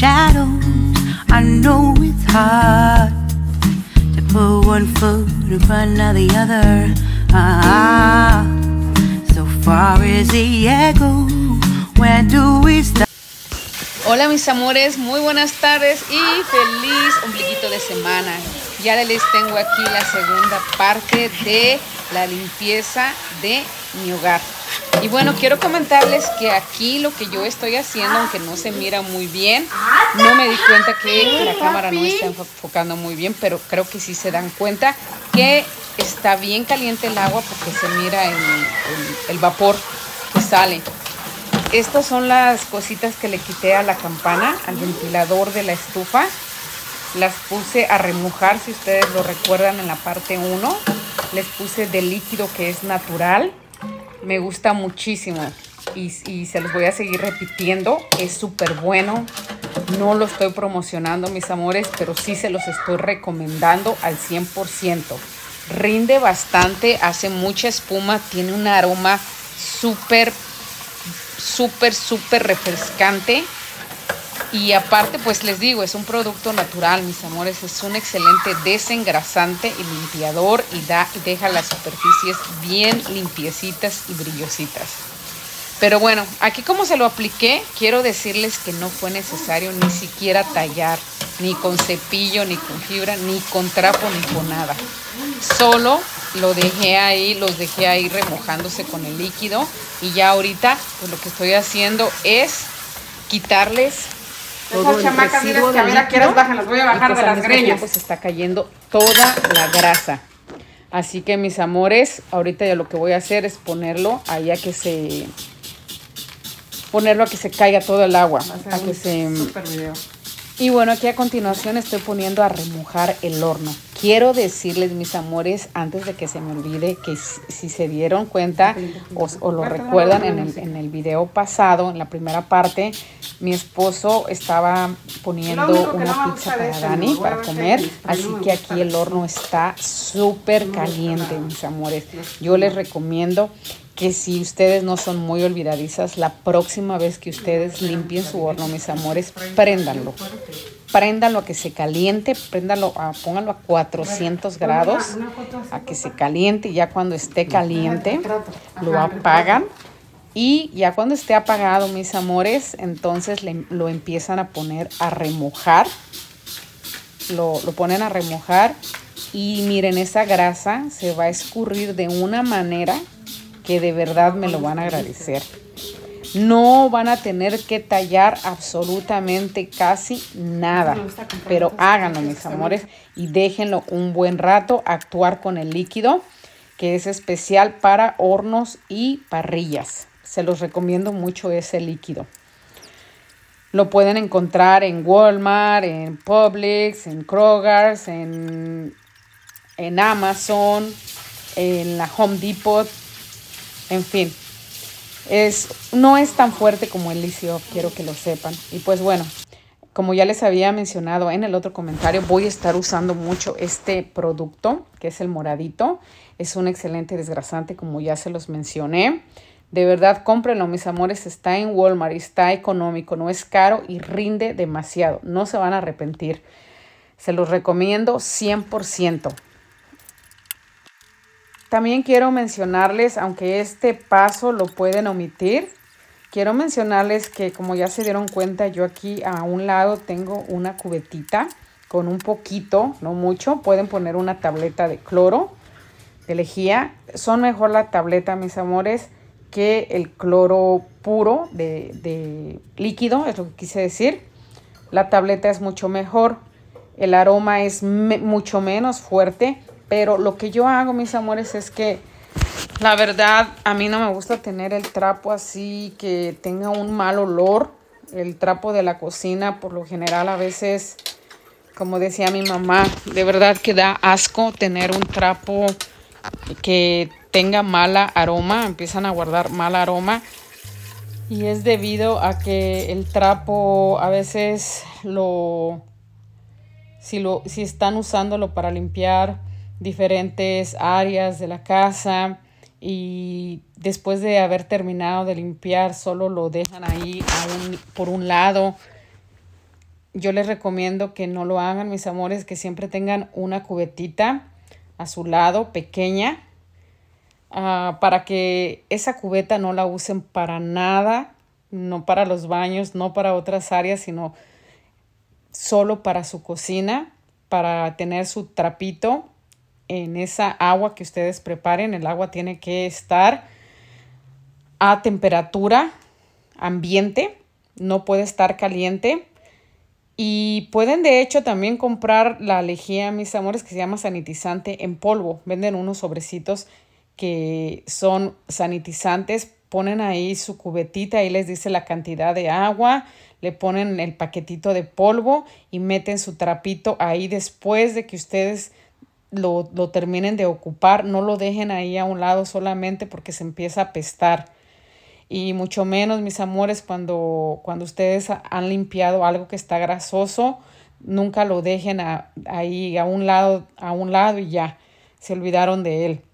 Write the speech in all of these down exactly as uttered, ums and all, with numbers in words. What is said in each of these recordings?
shadows. I know it's hard to put one foot in front of the other. Ah, so far as the echo, where do we start? Hola mis amores, muy buenas tardes y feliz ombliguito de semana. Ya les tengo aquí la segunda parte de la limpieza de mi hogar. Y bueno, quiero comentarles que aquí lo que yo estoy haciendo, aunque no se mira muy bien, no me di cuenta que la cámara no está enfocando muy bien, pero creo que sí se dan cuenta que está bien caliente el agua porque se mira el, el, el vapor que sale. Estas son las cositas que le quité a la campana, al ventilador de la estufa. Las puse a remojar, si ustedes lo recuerdan en la parte uno. Les puse de líquido que es natural. Me gusta muchísimo y, y se los voy a seguir repitiendo. Es súper bueno. No lo estoy promocionando, mis amores, pero sí se los estoy recomendando al cien por ciento. Rinde bastante, hace mucha espuma, tiene un aroma súper súper súper refrescante y aparte pues les digo, es un producto natural, mis amores, es un excelente desengrasante y limpiador y da y deja las superficies bien limpiecitas y brillositas. Pero bueno, aquí como se lo apliqué, quiero decirles que no fue necesario ni siquiera tallar, ni con cepillo, ni con fibra, ni con trapo, ni con nada. Solo lo dejé ahí, los dejé ahí remojándose con el líquido y ya ahorita pues lo que estoy haciendo es quitarles todo el residuo del líquido. Las voy a bajar y pues de las greñas. Pues está cayendo toda la grasa. Así que mis amores, ahorita ya lo que voy a hacer es ponerlo ahí a que se ponerlo a que se caiga todo el agua, a que se super video. Y bueno, aquí a continuación estoy poniendo a remojar el horno. Quiero decirles, mis amores, antes de que se me olvide, que si se dieron cuenta o, o lo recuerdan en el, en el video pasado, en la primera parte, mi esposo estaba poniendo una pizza para Dani, para comer. Así que aquí el horno está súper caliente, mis amores. Yo les recomiendo que si ustedes no son muy olvidadizas, la próxima vez que ustedes limpien su horno, mis amores, préndanlo. Préndanlo a que se caliente, préndanlo, a, pónganlo a cuatrocientos grados, a que se caliente. Y ya cuando esté caliente, lo apagan. Y ya cuando esté apagado, mis amores, entonces le, lo empiezan a poner a remojar. Lo, lo ponen a remojar y miren, esa grasa se va a escurrir de una manera que de verdad me lo van a agradecer. No van a tener que tallar absolutamente casi nada, pero háganlo, mis amores, y déjenlo un buen rato actuar con el líquido, que es especial para hornos y parrillas. Se los recomiendo mucho ese líquido. Lo pueden encontrar en Walmart, en Publix, en Kroger, en, en Amazon, en la Home Depot. En fin, es, no es tan fuerte como el licio, quiero que lo sepan. Y pues bueno, como ya les había mencionado en el otro comentario, voy a estar usando mucho este producto, que es el moradito. Es un excelente desgrasante, como ya se los mencioné. De verdad, cómprenlo, mis amores. Está en Walmart, está económico, no es caro y rinde demasiado. No se van a arrepentir. Se los recomiendo cien por ciento. También quiero mencionarles, aunque este paso lo pueden omitir, quiero mencionarles que como ya se dieron cuenta, yo aquí a un lado tengo una cubetita con un poquito, no mucho. Pueden poner una tableta de cloro, de lejía. Son mejor la tableta, mis amores, que el cloro puro de, de líquido, es lo que quise decir. La tableta es mucho mejor. El aroma es me, mucho menos fuerte. Pero lo que yo hago, mis amores, es que la verdad a mí no me gusta tener el trapo así que tenga un mal olor. El trapo de la cocina, por lo general, a veces, como decía mi mamá, de verdad que da asco tener un trapo que tenga mala aroma. Empiezan a guardar mal aroma. Y es debido a que el trapo a veces lo... Si, lo, si están usándolo para limpiar diferentes áreas de la casa y después de haber terminado de limpiar solo lo dejan ahí a un, por un lado, yo les recomiendo que no lo hagan, mis amores, que siempre tengan una cubetita a su lado, pequeña, uh, para que esa cubeta no la usen para nada, no para los baños, no para otras áreas, sino solo para su cocina, para tener su trapito en esa agua que ustedes preparen. El agua tiene que estar a temperatura ambiente, no puede estar caliente. Y pueden de hecho también comprar la lejía, mis amores, que se llama sanitizante en polvo. Venden unos sobrecitos que son sanitizantes. Ponen ahí su cubetita, ahí les dice la cantidad de agua, le ponen el paquetito de polvo y meten su trapito ahí después de que ustedes lo, lo terminen de ocupar. No lo dejen ahí a un lado solamente porque se empieza a apestar. Y mucho menos, mis amores, cuando, cuando ustedes han limpiado algo que está grasoso, nunca lo dejen a, ahí a un lado, a un lado y ya, se olvidaron de él.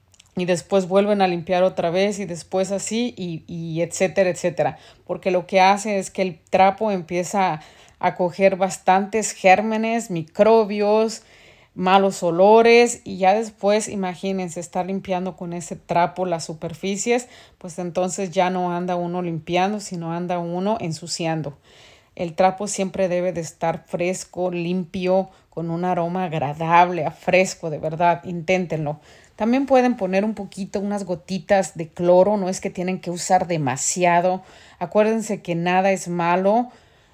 Y después vuelven a limpiar otra vez y después así y, y etcétera, etcétera. Porque lo que hace es que el trapo empieza a coger bastantes gérmenes, microbios, malos olores y ya después, imagínense, estar limpiando con ese trapo las superficies, pues entonces ya no anda uno limpiando, sino anda uno ensuciando. El trapo siempre debe de estar fresco, limpio, con un aroma agradable, a fresco, de verdad, inténtenlo. También pueden poner un poquito, unas gotitas de cloro, no es que tienen que usar demasiado. Acuérdense que nada es malo,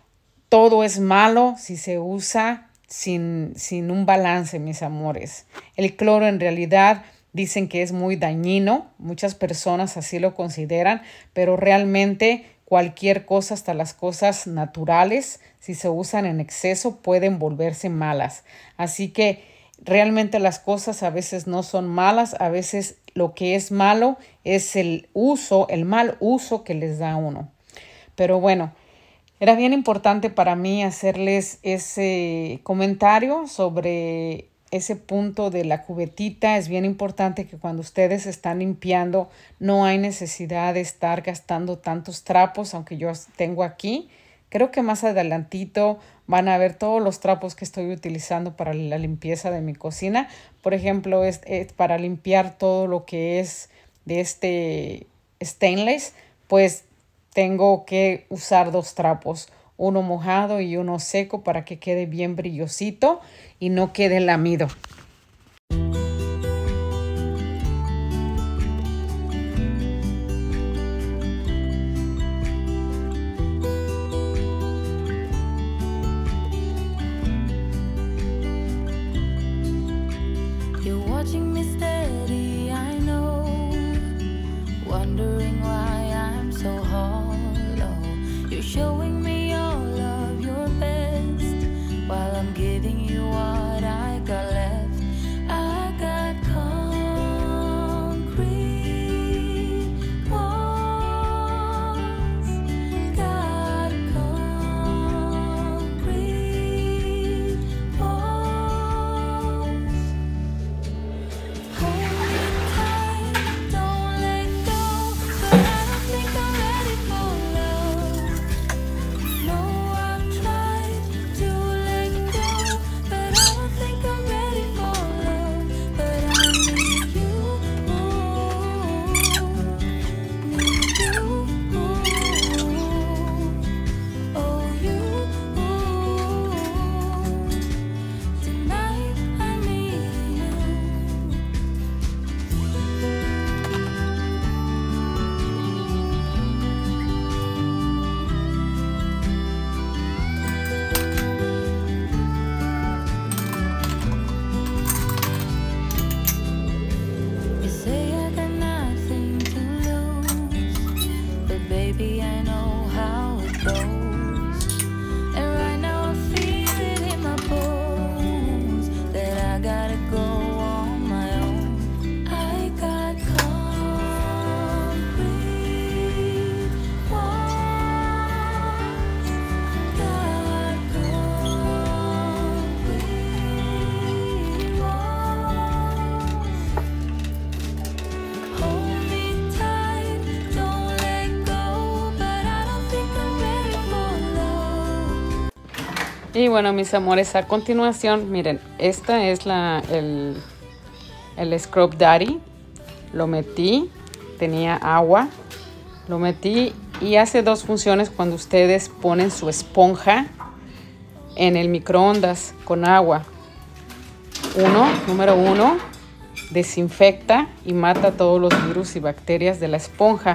todo es malo si se usa sin, sin un balance, mis amores. El cloro en realidad dicen que es muy dañino, muchas personas así lo consideran, pero realmente cualquier cosa, hasta las cosas naturales, si se usan en exceso, pueden volverse malas. Así que realmente las cosas a veces no son malas, a veces lo que es malo es el uso, el mal uso que les da uno. Pero bueno, era bien importante para mí hacerles ese comentario sobre ese punto de la cubetita. Es bien importante que cuando ustedes están limpiando no hay necesidad de estar gastando tantos trapos, aunque yo tengo aquí. Creo que más adelantito van a ver todos los trapos que estoy utilizando para la limpieza de mi cocina. Por ejemplo, es, es para limpiar todo lo que es de este stainless, pues tengo que usar dos trapos, uno mojado y uno seco para que quede bien brillosito y no quede lamido. Watching me steady, I know, wondering why I'm so hollow. You're showing me all of your best, while I'm giving you what I got left. I got concrete walls, got concrete walls. Y bueno, mis amores, a continuación, miren, esta es la, el, el Scrub Daddy. Lo metí, tenía agua, lo metí y hace dos funciones cuando ustedes ponen su esponja en el microondas con agua. Uno, número uno, desinfecta y mata todos los virus y bacterias de la esponja.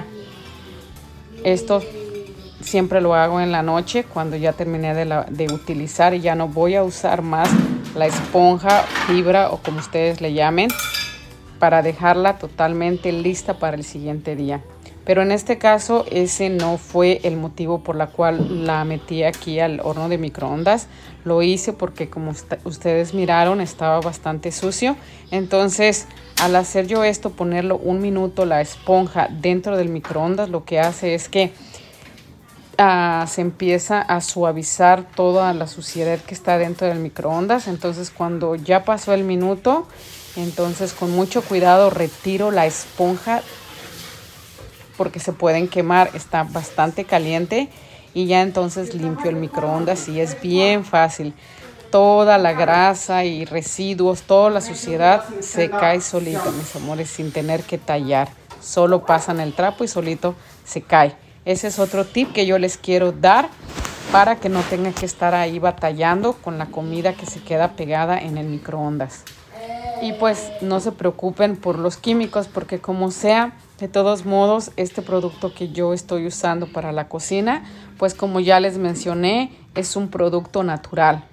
Esto siempre lo hago en la noche cuando ya terminé de, la, de utilizar y ya no voy a usar más la esponja, fibra o como ustedes le llamen, para dejarla totalmente lista para el siguiente día. Pero en este caso ese no fue el motivo por la cual la metí aquí al horno de microondas. Lo hice porque como ustedes miraron estaba bastante sucio. Entonces al hacer yo esto, ponerlo un minuto la esponja dentro del microondas, lo que hace es que uh, se empieza a suavizar toda la suciedad que está dentro del microondas. Entonces cuando ya pasó el minuto, entonces con mucho cuidado retiro la esponja porque se pueden quemar, está bastante caliente y ya entonces limpio el microondas y es bien fácil. Toda la grasa y residuos, toda la suciedad se cae solita, mis amores, sin tener que tallar. Solo pasan el trapo y solito se cae. Ese es otro tip que yo les quiero dar para que no tengan que estar ahí batallando con la comida que se queda pegada en el microondas. Y pues no se preocupen por los químicos porque como sea, de todos modos, este producto que yo estoy usando para la cocina, pues como ya les mencioné, es un producto natural.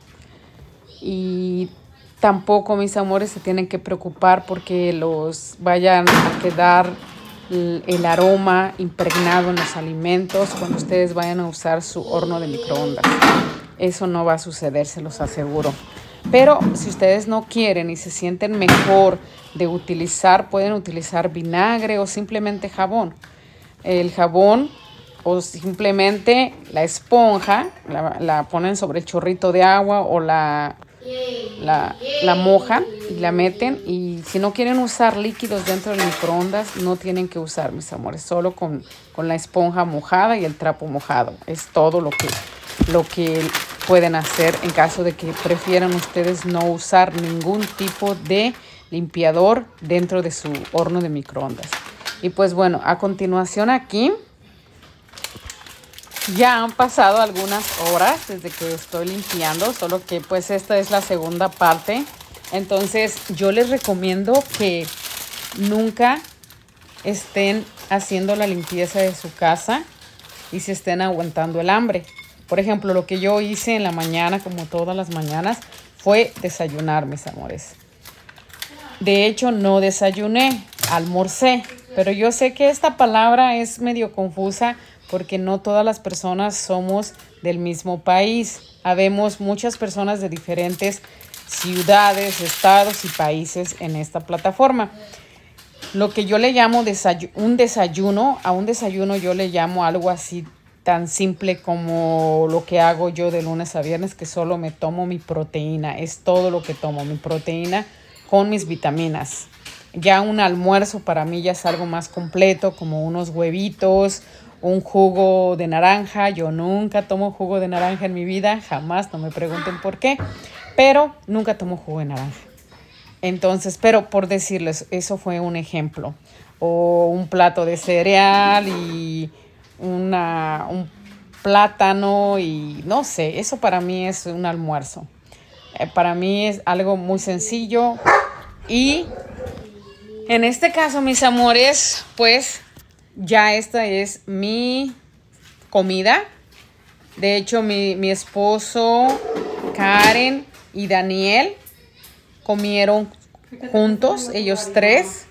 Y tampoco, mis amores, se tienen que preocupar porque los vayan a quedar el, el aroma impregnado en los alimentos cuando ustedes vayan a usar su horno de microondas. Eso no va a suceder, se los aseguro. Pero si ustedes no quieren y se sienten mejor de utilizar, pueden utilizar vinagre o simplemente jabón. El jabón o simplemente la esponja, la, la ponen sobre el chorrito de agua o la, la, la mojan y la meten. Y si no quieren usar líquidos dentro del microondas, no tienen que usar, mis amores, solo con, con la esponja mojada y el trapo mojado. Es todo lo que, lo que pueden hacer en caso de que prefieran ustedes no usar ningún tipo de limpiador dentro de su horno de microondas. Y pues bueno, a continuación aquí ya han pasado algunas horas desde que estoy limpiando, solo que pues esta es la segunda parte. Entonces yo les recomiendo que nunca estén haciendo la limpieza de su casa y se estén aguantando el hambre. Por ejemplo, lo que yo hice en la mañana, como todas las mañanas, fue desayunar, mis amores. De hecho, no desayuné, almorcé. Pero yo sé que esta palabra es medio confusa porque no todas las personas somos del mismo país. Habemos muchas personas de diferentes ciudades, estados y países en esta plataforma. Lo que yo le llamo desayu- un desayuno, a un desayuno yo le llamo algo así tan simple como lo que hago yo de lunes a viernes, que solo me tomo mi proteína. Es todo lo que tomo, mi proteína con mis vitaminas. Ya un almuerzo para mí ya es algo más completo, como unos huevitos, un jugo de naranja. Yo nunca tomo jugo de naranja en mi vida, jamás, no me pregunten por qué, pero nunca tomo jugo de naranja. Entonces, pero por decirles, eso fue un ejemplo. O un plato de cereal y una, un plátano y no sé, eso para mí es un almuerzo. Eh, para mí es algo muy sencillo y en este caso, mis amores, pues ya esta es mi comida. De hecho, mi, mi esposo, Karen y Daniel comieron juntos, ellos tres.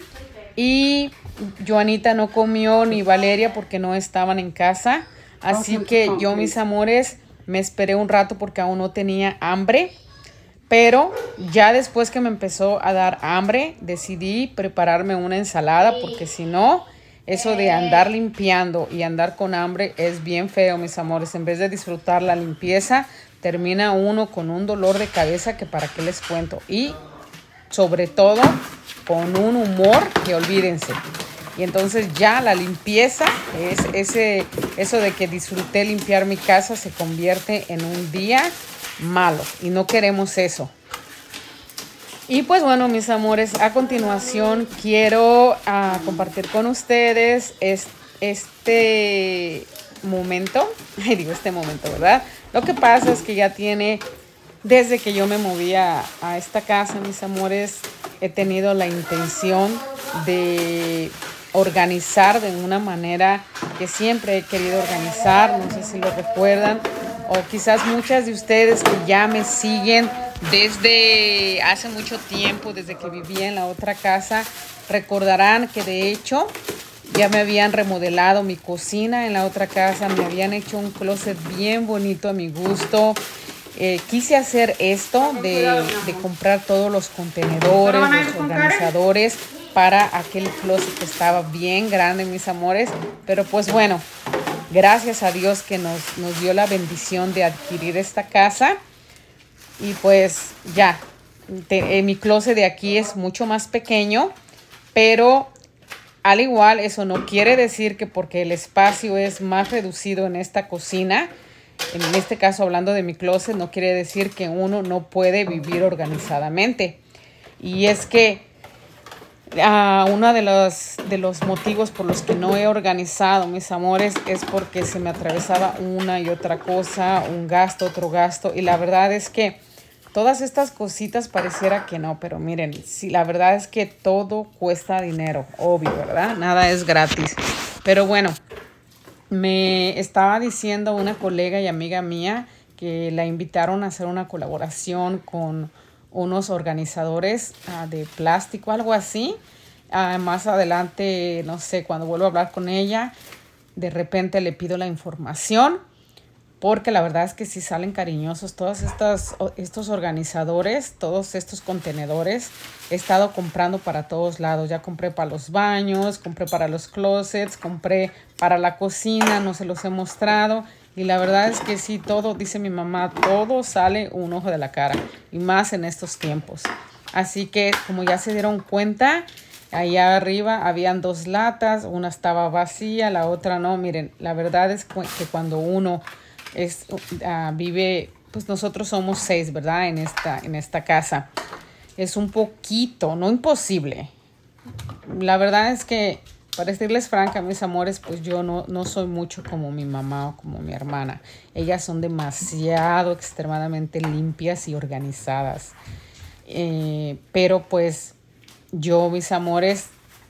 Y Joanita no comió ni Valeria porque no estaban en casa. Así que yo, mis amores, me esperé un rato porque aún no tenía hambre. Pero ya después que me empezó a dar hambre, decidí prepararme una ensalada porque si no, eso de andar limpiando y andar con hambre es bien feo, mis amores. En vez de disfrutar la limpieza, termina uno con un dolor de cabeza que para qué les cuento. Y sobre todo con un humor que olvídense. Y entonces ya la limpieza, es ese, eso de que disfruté limpiar mi casa se convierte en un día malo y no queremos eso. Y pues bueno, mis amores, a continuación quiero uh, compartir con ustedes es, este momento, ay, digo este momento, ¿verdad? Lo que pasa es que ya tiene, desde que yo me moví a, a esta casa, mis amores, he tenido la intención de organizar de una manera que siempre he querido organizar, no sé si lo recuerdan, o quizás muchas de ustedes que ya me siguen desde hace mucho tiempo, desde que vivía en la otra casa, recordarán que de hecho ya me habían remodelado mi cocina en la otra casa, me habían hecho un closet bien bonito a mi gusto. Eh, quise hacer esto de, de comprar todos los contenedores, los organizadores para aquel closet que estaba bien grande, mis amores. Pero pues bueno, gracias a Dios que nos, nos dio la bendición de adquirir esta casa. Y pues ya, te, eh, mi closet de aquí es mucho más pequeño, pero al igual eso no quiere decir que porque el espacio es más reducido en esta cocina, en este caso hablando de mi closet, no quiere decir que uno no puede vivir organizadamente. Y es que uh, uno de los, de los motivos por los que no he organizado, mis amores, es porque se me atravesaba una y otra cosa, un gasto, otro gasto. Y la verdad es que todas estas cositas pareciera que no, pero miren, sí, la verdad es que todo cuesta dinero, obvio, ¿verdad? Nada es gratis. Pero bueno, me estaba diciendo una colega y amiga mía que la invitaron a hacer una colaboración con unos organizadores uh, de plástico, algo así. Uh, más adelante, no sé, cuando vuelvo a hablar con ella, de repente le pido la información. Porque la verdad es que sí salen cariñosos todos estas, estos organizadores, todos estos contenedores. He estado comprando para todos lados. Ya compré para los baños, compré para los closets, compré para la cocina, no se los he mostrado. Y la verdad es que sí, todo, dice mi mamá, todo sale un ojo de la cara. Y más en estos tiempos. Así que como ya se dieron cuenta, allá arriba habían dos latas. Una estaba vacía, la otra no. Miren, la verdad es que cuando uno... Es, uh, vive, pues nosotros somos seis, ¿verdad? En esta, en esta casa. Es un poquito, no imposible. La verdad es que, para decirles franca, mis amores, pues yo no, no soy mucho como mi mamá o como mi hermana. Ellas son demasiado, extremadamente limpias y organizadas. Eh, pero pues yo, mis amores,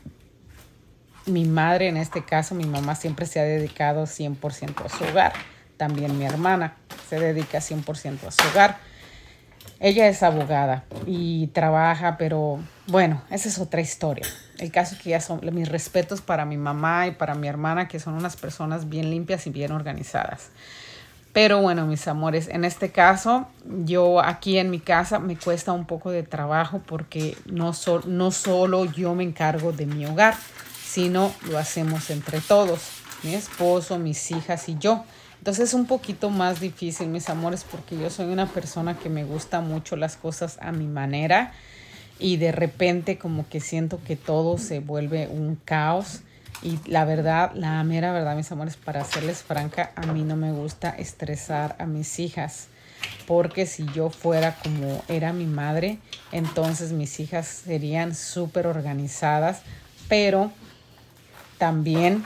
mi madre en este caso, mi mamá siempre se ha dedicado cien por ciento a su hogar. También mi hermana se dedica cien por ciento a su hogar. Ella es abogada y trabaja, pero bueno, esa es otra historia. El caso es que ya son mis respetos para mi mamá y para mi hermana, que son unas personas bien limpias y bien organizadas. Pero bueno, mis amores, en este caso, yo aquí en mi casa me cuesta un poco de trabajo porque no, so, no solo yo me encargo de mi hogar, sino lo hacemos entre todos, mi esposo, mis hijas y yo. Entonces es un poquito más difícil, mis amores, porque yo soy una persona que me gusta mucho las cosas a mi manera y de repente como que siento que todo se vuelve un caos. Y la verdad, la mera verdad, mis amores, para serles franca, a mí no me gusta estresar a mis hijas. Porque si yo fuera como era mi madre, entonces mis hijas serían súper organizadas, pero también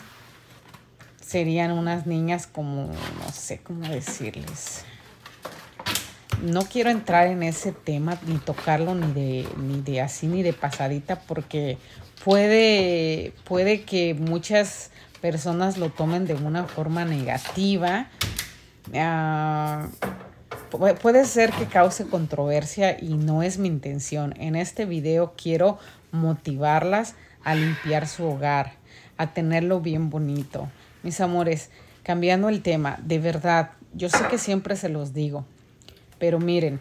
serían unas niñas como, no sé cómo decirles. No quiero entrar en ese tema, ni tocarlo ni de, ni de así, ni de pasadita, porque puede, puede que muchas personas lo tomen de una forma negativa. Uh, puede ser que cause controversia y no es mi intención. En este video quiero motivarlas a limpiar su hogar, a tenerlo bien bonito. Mis amores, cambiando el tema, de verdad, yo sé que siempre se los digo, pero miren,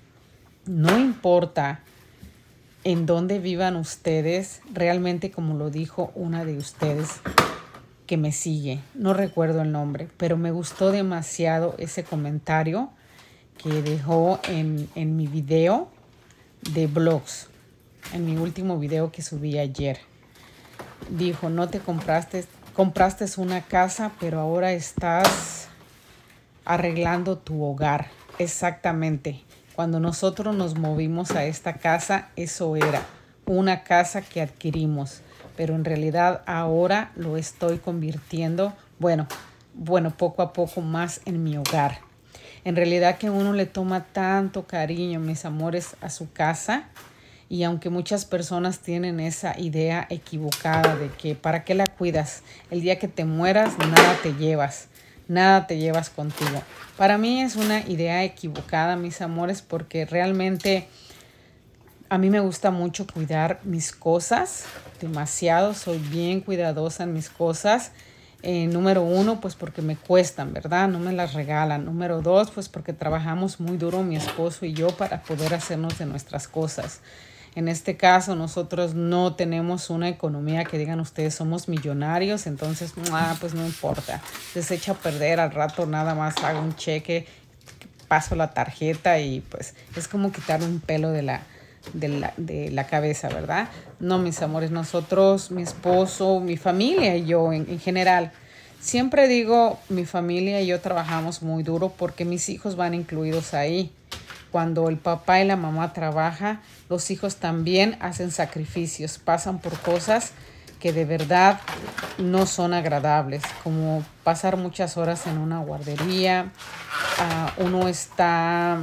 no importa en dónde vivan ustedes, realmente como lo dijo una de ustedes que me sigue, no recuerdo el nombre, pero me gustó demasiado ese comentario que dejó en, en mi video de blogs, en mi último video que subí ayer. Dijo, no te compraste... Compraste una casa, pero ahora estás arreglando tu hogar. exactamente. Cuando nosotros nos movimos a esta casa, eso era una casa que adquirimos. Pero en realidad ahora lo estoy convirtiendo, bueno, bueno, poco a poco más en mi hogar. En realidad que uno le toma tanto cariño, mis amores, a su casa. Y aunque muchas personas tienen esa idea equivocada de que ¿para qué la cuidas? El día que te mueras, nada te llevas, nada te llevas contigo. Para mí es una idea equivocada, mis amores, porque realmente a mí me gusta mucho cuidar mis cosas, demasiado, soy bien cuidadosa en mis cosas. Eh, número uno, pues porque me cuestan, ¿verdad? No me las regalan. Número dos, pues porque trabajamos muy duro mi esposo y yo para poder hacernos de nuestras cosas. En este caso, nosotros no tenemos una economía que digan ustedes somos millonarios, entonces, ah, pues no importa. Les echa a perder, al rato nada más hago un cheque, paso la tarjeta y pues es como quitar un pelo de la, de la, de la cabeza, ¿verdad? No, mis amores, nosotros, mi esposo, mi familia y yo en, en general, siempre digo mi familia y yo trabajamos muy duro porque mis hijos van incluidos ahí. Cuando el papá y la mamá trabajan, los hijos también hacen sacrificios, pasan por cosas que de verdad no son agradables, como pasar muchas horas en una guardería, uh, uno está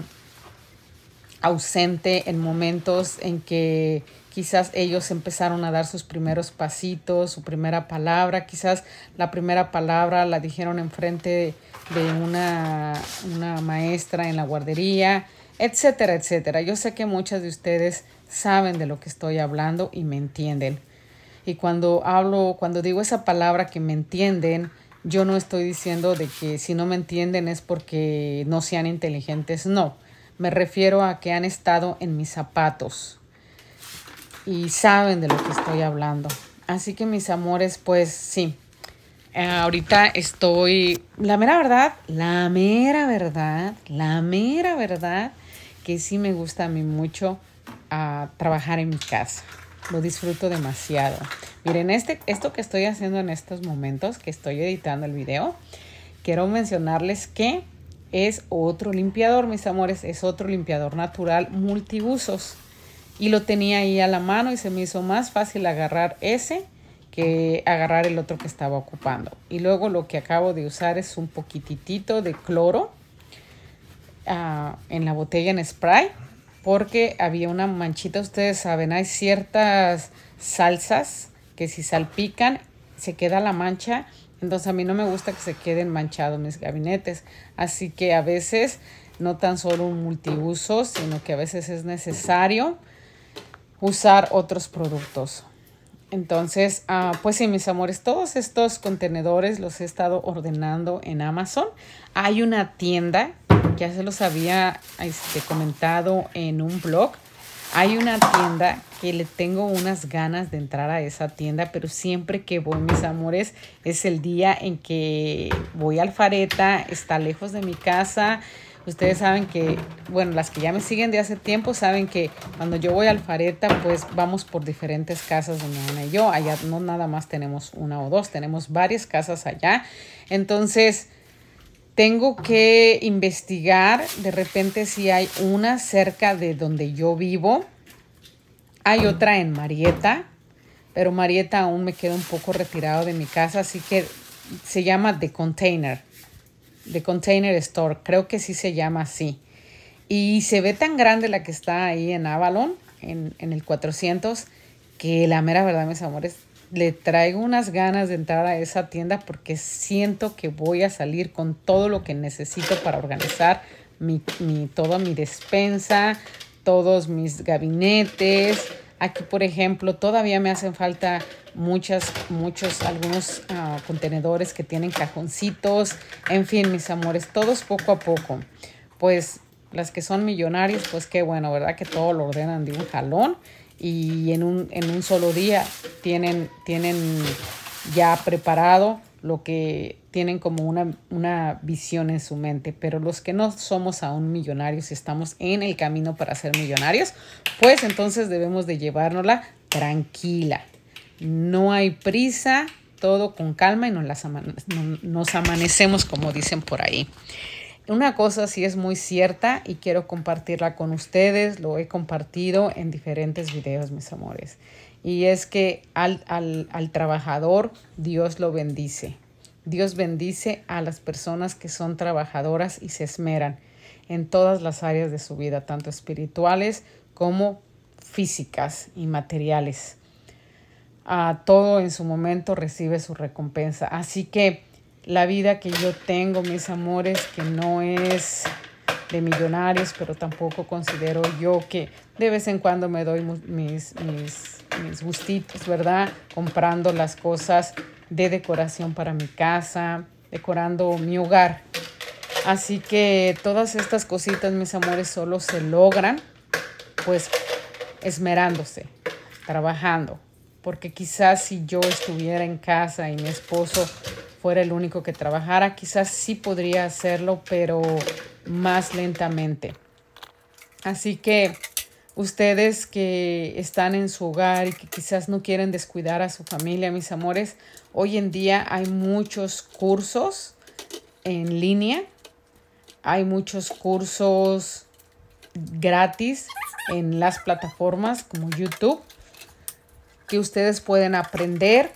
ausente en momentos en que quizás ellos empezaron a dar sus primeros pasitos, su primera palabra, quizás la primera palabra la dijeron enfrente de una, una maestra en la guardería, etcétera, etcétera. Yo sé que muchas de ustedes saben de lo que estoy hablando y me entienden. Y cuando hablo, cuando digo esa palabra que me entienden, yo no estoy diciendo de que si no me entienden es porque no sean inteligentes, no. Me refiero a que han estado en mis zapatos y saben de lo que estoy hablando. Así que mis amores, pues sí. Eh, ahorita estoy, la mera verdad, la mera verdad, la mera verdad, que sí me gusta a mí mucho uh, trabajar en mi casa. Lo disfruto demasiado. Miren, este, esto que estoy haciendo en estos momentos, que estoy editando el video, quiero mencionarles que es otro limpiador, mis amores, es otro limpiador natural multiusos. Y lo tenía ahí a la mano y se me hizo más fácil agarrar ese que agarrar el otro que estaba ocupando. Y luego lo que acabo de usar es un poquitito de cloro uh, en la botella en spray, porque había una manchita, ustedes saben, hay ciertas salsas que si salpican se queda la mancha, entonces a mí no me gusta que se queden manchados mis gabinetes, así que a veces no tan solo un multiuso, sino que a veces es necesario usar otros productos. Entonces, uh, pues sí, mis amores, todos estos contenedores los he estado ordenando en Amazon. Hay una tienda, ya se los había este, comentado en un blog. Hay una tienda que le tengo unas ganas de entrar a esa tienda, pero siempre que voy, mis amores, es el día en que voy a Alpharetta, está lejos de mi casa. Ustedes saben que, bueno, las que ya me siguen de hace tiempo saben que cuando yo voy a Alpharetta, pues vamos por diferentes casas donde Ana y yo. Allá no nada más tenemos una o dos, tenemos varias casas allá. Entonces, tengo que investigar de repente si hay una cerca de donde yo vivo. Hay otra en Marietta, pero Marietta aún me queda un poco retirado de mi casa, así que se llama The Container. The Container Store, creo que sí se llama así. Y se ve tan grande la que está ahí en Avalon, en, en el cuatrocientos, que la mera verdad, mis amores, le traigo unas ganas de entrar a esa tienda porque siento que voy a salir con todo lo que necesito para organizar mi, mi, toda mi despensa, todos mis gabinetes. Aquí, por ejemplo, todavía me hacen falta muchas, muchos, algunos uh, contenedores que tienen cajoncitos. En fin, mis amores, todos poco a poco. Pues las que son millonarios, pues qué bueno, ¿verdad? Que todo lo ordenan de un jalón y en un, en un solo día tienen, tienen ya preparado lo que tienen como una, una visión en su mente. Pero los que no somos aún millonarios y estamos en el camino para ser millonarios, pues entonces debemos de llevárnosla tranquila. No hay prisa, todo con calma y nos, las amane- nos amanecemos, como dicen por ahí. una cosa sí es muy cierta y quiero compartirla con ustedes, lo he compartido en diferentes videos, mis amores. Y es que al, al, al trabajador Dios lo bendice. Dios bendice a las personas que son trabajadoras y se esmeran en todas las áreas de su vida, tanto espirituales como físicas y materiales. A todo en su momento recibe su recompensa. Así que la vida que yo tengo, mis amores, que no es de millonarios, pero tampoco considero yo que de vez en cuando me doy mis, mis, mis gustitos, ¿verdad? Comprando las cosas de decoración para mi casa, decorando mi hogar. Así que todas estas cositas, mis amores, solo se logran pues esmerándose, trabajando. Porque quizás si yo estuviera en casa y mi esposo fuera el único que trabajara, quizás sí podría hacerlo, pero más lentamente. Así que ustedes que están en su hogar y que quizás no quieren descuidar a su familia, mis amores, hoy en día hay muchos cursos en línea, hay muchos cursos gratis en las plataformas como YouTube, que ustedes pueden aprender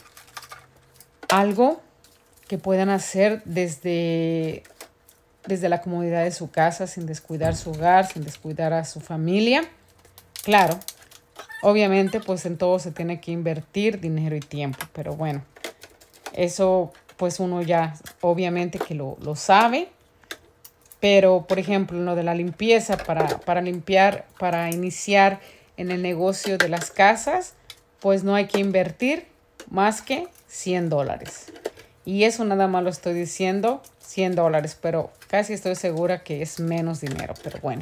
algo que puedan hacer desde, desde la comodidad de su casa, sin descuidar su hogar, sin descuidar a su familia. Claro, obviamente pues en todo se tiene que invertir dinero y tiempo, pero bueno, eso pues uno ya obviamente que lo, lo sabe. Pero, por ejemplo, lo de la limpieza, para, para limpiar, para iniciar en el negocio de las casas, pues no hay que invertir más que cien dólares. Y eso nada más lo estoy diciendo, cien dólares, pero casi estoy segura que es menos dinero, pero bueno.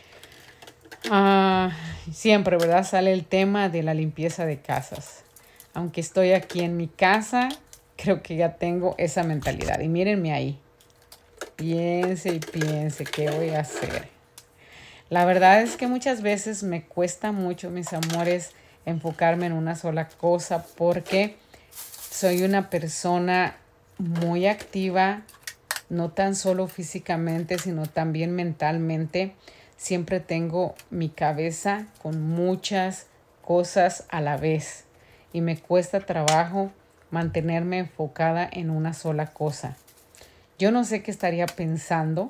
Uh, siempre, ¿verdad? Sale el tema de la limpieza de casas. Aunque estoy aquí en mi casa, creo que ya tengo esa mentalidad. Y mírenme ahí. Piense y piense, ¿qué voy a hacer? La verdad es que muchas veces me cuesta mucho, mis amores, enfocarme en una sola cosa porque soy una persona muy activa, no tan solo físicamente, sino también mentalmente. Siempre tengo mi cabeza con muchas cosas a la vez y me cuesta trabajo mantenerme enfocada en una sola cosa. Yo no sé qué estaría pensando,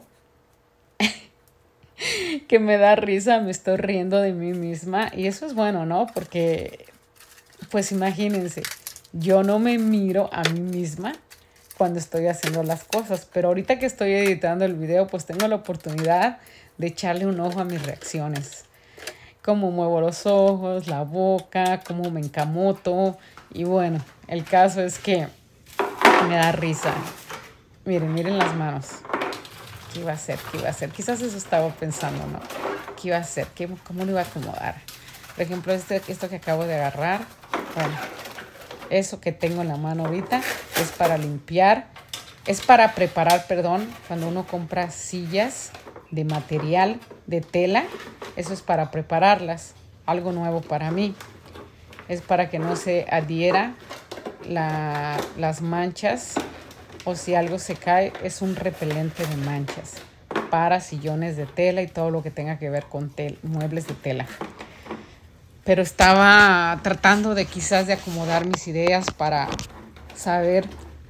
que me da risa, me estoy riendo de mí misma y eso es bueno, ¿no? Porque, pues imagínense, yo no me miro a mí misma cuando estoy haciendo las cosas, pero ahorita que estoy editando el video, pues tengo la oportunidad de echarle un ojo a mis reacciones. Cómo muevo los ojos, la boca, cómo me encamoto y bueno, el caso es que me da risa. Miren, miren las manos. ¿Qué iba a hacer? ¿Qué iba a hacer? Quizás eso estaba pensando, ¿no? ¿Qué iba a hacer? ¿Qué, ¿Cómo lo iba a acomodar? Por ejemplo, este, esto que acabo de agarrar. Bueno, eso que tengo en la mano ahorita es para limpiar. Es para preparar, perdón, cuando uno compra sillas de material, de tela. Eso es para prepararlas. Algo nuevo para mí. Es para que no se adhiera la, las manchas. O si algo se cae, es un repelente de manchas para sillones de tela y todo lo que tenga que ver con tel, muebles de tela. Pero estaba tratando de quizás de acomodar mis ideas para saber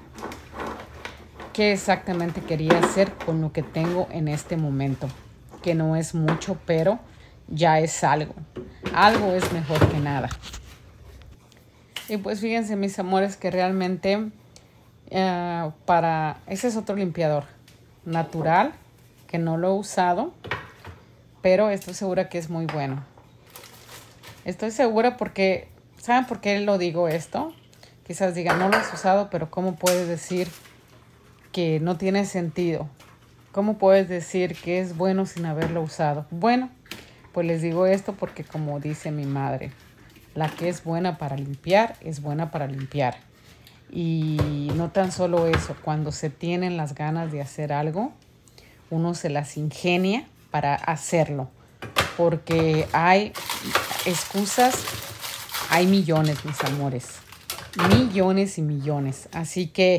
qué exactamente quería hacer con lo que tengo en este momento. Que no es mucho, pero ya es algo. Algo es mejor que nada. Y pues fíjense, mis amores, que realmente... Uh, para ese es otro limpiador natural que no lo he usado, pero estoy segura que es muy bueno. Estoy segura porque, ¿saben por qué lo digo esto? Quizás digan, no lo has usado, pero ¿cómo puedes decir que no tiene sentido? ¿Cómo puedes decir que es bueno sin haberlo usado? Bueno, pues les digo esto porque como dice mi madre, la que es buena para limpiar, es buena para limpiar. Y no tan solo eso, cuando se tienen las ganas de hacer algo, uno se las ingenia para hacerlo. Porque hay excusas, hay millones, mis amores. Millones y millones. Así que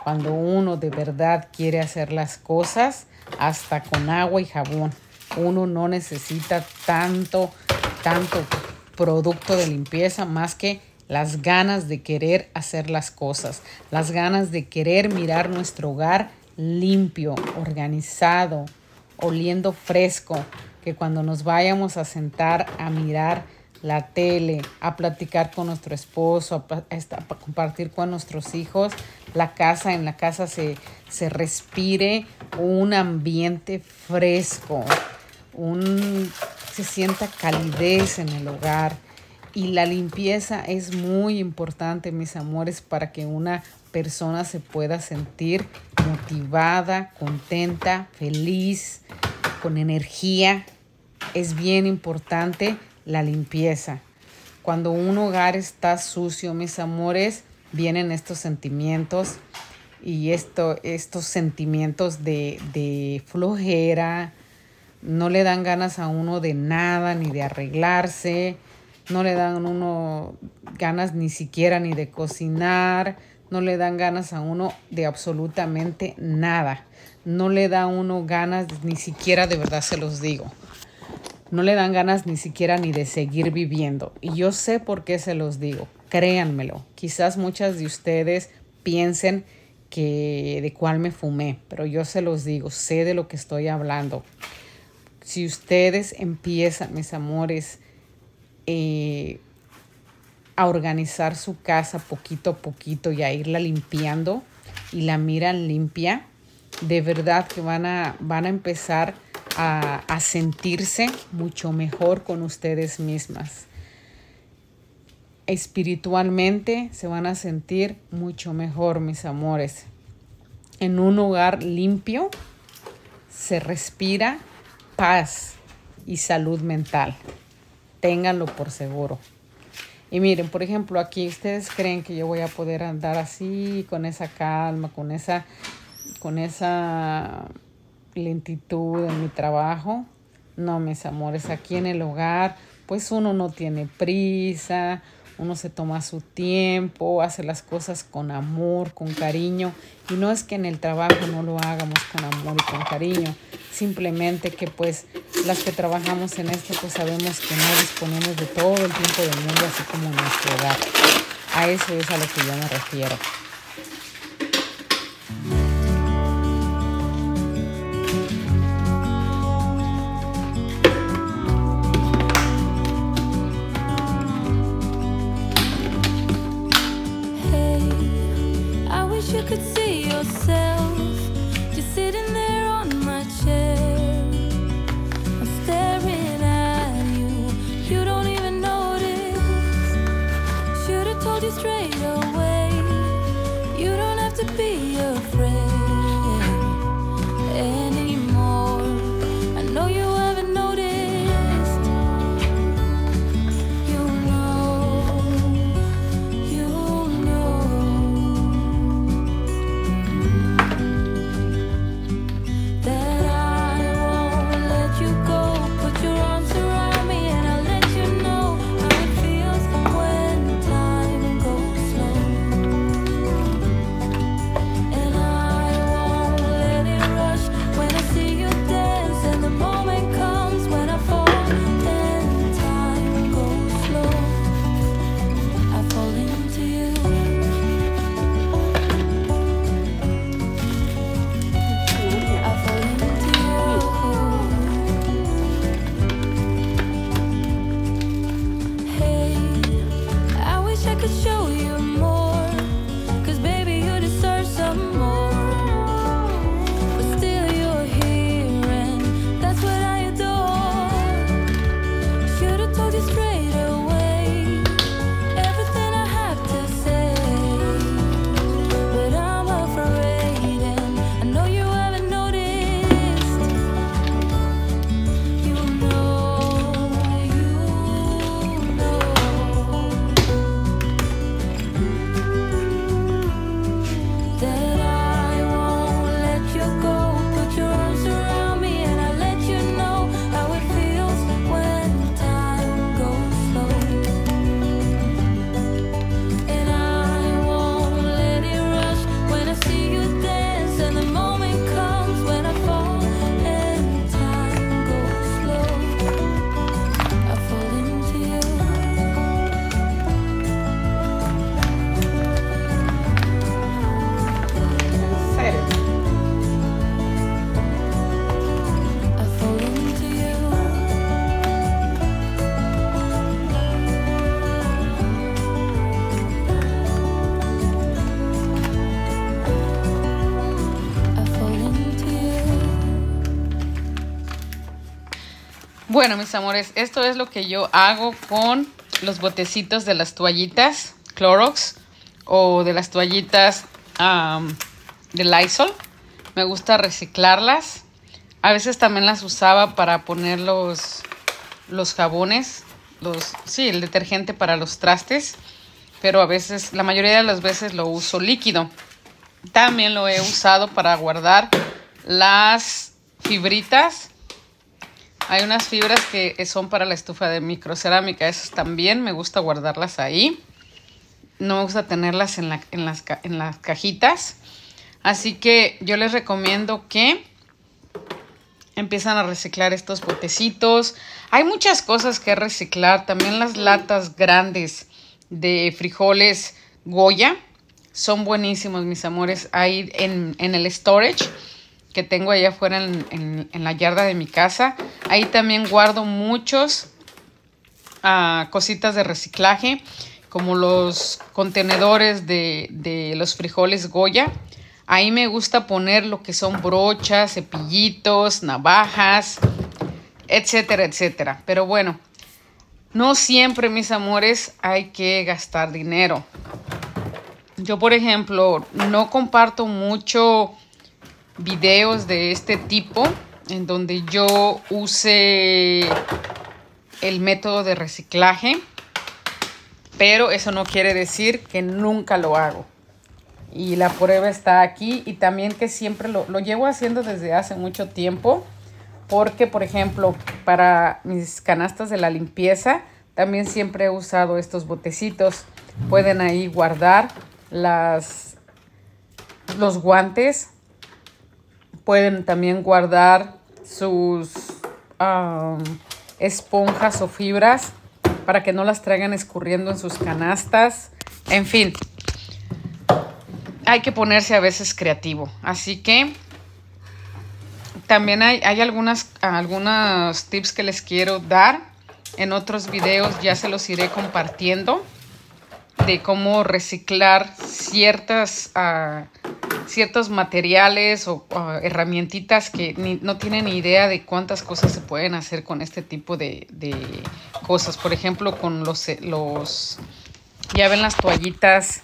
Cuando uno de verdad quiere hacer las cosas, hasta con agua y jabón. Uno no necesita tanto, tanto producto de limpieza más que las ganas de querer hacer las cosas, las ganas de querer mirar nuestro hogar limpio, organizado, oliendo fresco, que cuando nos vayamos a sentar a mirar la tele, a platicar con nuestro esposo, a, a, a compartir con nuestros hijos, la casa, en la casa se, se respire un ambiente fresco, un, se sienta calidez en el hogar. Y la limpieza es muy importante, mis amores, para que una persona se pueda sentir motivada, contenta, feliz, con energía. Es bien importante la limpieza. Cuando un hogar está sucio, mis amores, vienen estos sentimientos y esto, estos sentimientos de, de flojera. No le dan ganas a uno de nada, ni de arreglarse. No le dan a uno ganas ni siquiera ni de cocinar. No le dan ganas a uno de absolutamente nada. No le da a uno ganas ni siquiera, de verdad se los digo. No le dan ganas ni siquiera ni de seguir viviendo. Y yo sé por qué se los digo. Créanmelo. Quizás muchas de ustedes piensen que de cuál me fumé. Pero yo se los digo. Sé de lo que estoy hablando. Si ustedes empiezan, mis amores, Eh, a organizar su casa poquito a poquito y a irla limpiando y la miran limpia, de verdad que van a, van a empezar a, a sentirse mucho mejor con ustedes mismas. Espiritualmente se van a sentir mucho mejor, mis amores. En un hogar limpio se respira paz y salud mental. Ténganlo por seguro. Y miren, por ejemplo, aquí ustedes creen que yo voy a poder andar así, con esa calma, con esa, con esa lentitud en mi trabajo. No, mis amores, aquí en el hogar, pues uno no tiene prisa, uno se toma su tiempo, hace las cosas con amor, con cariño. Y no es que en el trabajo no lo hagamos con amor y con cariño, simplemente que pues las que trabajamos en esto pues sabemos que no disponemos de todo el tiempo del mundo, así como en nuestro hogar. A eso es a lo que yo me refiero. You could see yourself just sitting there on my chair. I'm staring at you, you don't even notice. Should have told you straight away. You don't have to be afraid anymore. I know you haven't noticed. You know, you know that I won't let you go. Put your arms around me and I'll let you know how it feels when time goes slow. And I won't let it rush when I see you dance, and the moment comes when I fall and time goes slow. I fall into you. I fall into you. Hey, I wish I could show you more, 'cause baby you deserve some more. But still you're here and that's what I adore. Should've told you straight away everything I have to say, but I'm afraid and I know you haven't noticed. You know, you know bueno, mis amores, esto es lo que yo hago con los botecitos de las toallitas Clorox o de las toallitas um, de Lysol. Me gusta reciclarlas. A veces también las usaba para poner los, los jabones, los, sí, el detergente para los trastes, pero a veces, la mayoría de las veces lo uso líquido. También lo he usado para guardar las fibritas. Hay unas fibras que son para la estufa de microcerámica. Esas también me gusta guardarlas ahí. No me gusta tenerlas en, la, en, las, en las cajitas. Así que yo les recomiendo que empiezan a reciclar estos botecitos. Hay muchas cosas que reciclar. También las latas grandes de frijoles Goya son buenísimos, mis amores. Ahí en, en el storage que tengo allá afuera en, en, en la yarda de mi casa. Ahí también guardo muchos uh, cositas de reciclaje, como los contenedores de, de los frijoles Goya. Ahí me gusta poner lo que son brochas, cepillitos, navajas, etcétera, etcétera. Pero bueno, no siempre, mis amores, hay que gastar dinero. Yo, por ejemplo, no comparto mucho videos de este tipo en donde yo use el método de reciclaje, pero eso no quiere decir que nunca lo hago. Y la prueba está aquí, y también que siempre lo, lo llevo haciendo desde hace mucho tiempo, porque, por ejemplo, para mis canastas de la limpieza, también siempre he usado estos botecitos. Pueden ahí guardar las, los guantes. Pueden también guardar sus um, esponjas o fibras para que no las traigan escurriendo en sus canastas. En fin, hay que ponerse a veces creativo. Así que también hay, hay algunas, algunos tips que les quiero dar. En otros videos ya se los iré compartiendo de cómo reciclar ciertas... Uh, ciertos materiales o uh, herramientitas que ni, no tienen ni idea de cuántas cosas se pueden hacer con este tipo de, de cosas. Por ejemplo, con los, los, ya ven las toallitas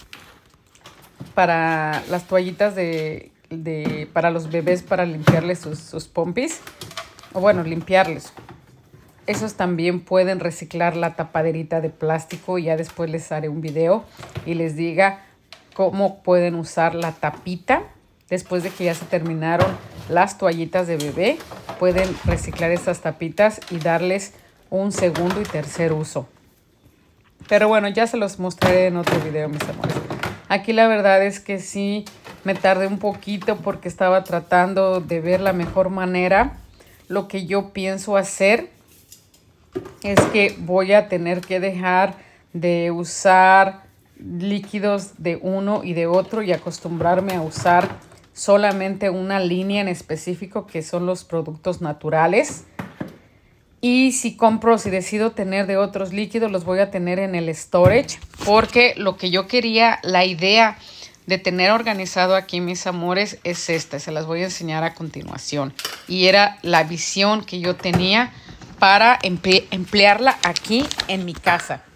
para las toallitas de, de para los bebés, para limpiarles sus, sus pompis, o bueno, limpiarles. Esos también pueden reciclar la tapaderita de plástico. Ya después les haré un video y les diga cómo pueden usar la tapita. Después de que ya se terminaron las toallitas de bebé, pueden reciclar estas tapitas y darles un segundo y tercer uso. Pero bueno, ya se los mostraré en otro video, mis amores. Aquí la verdad es que sí me tardé un poquito porque estaba tratando de ver la mejor manera. Lo que yo pienso hacer es que voy a tener que dejar de usar líquidos de uno y de otro y acostumbrarme a usar solamente una línea en específico, que son los productos naturales. Y si compro, si decido tener de otros líquidos, los voy a tener en el storage, porque lo que yo quería, la idea de tener organizado aquí, mis amores, es esta. Se las voy a enseñar a continuación. Y era la visión que yo tenía para emple- emplearla aquí en mi casa.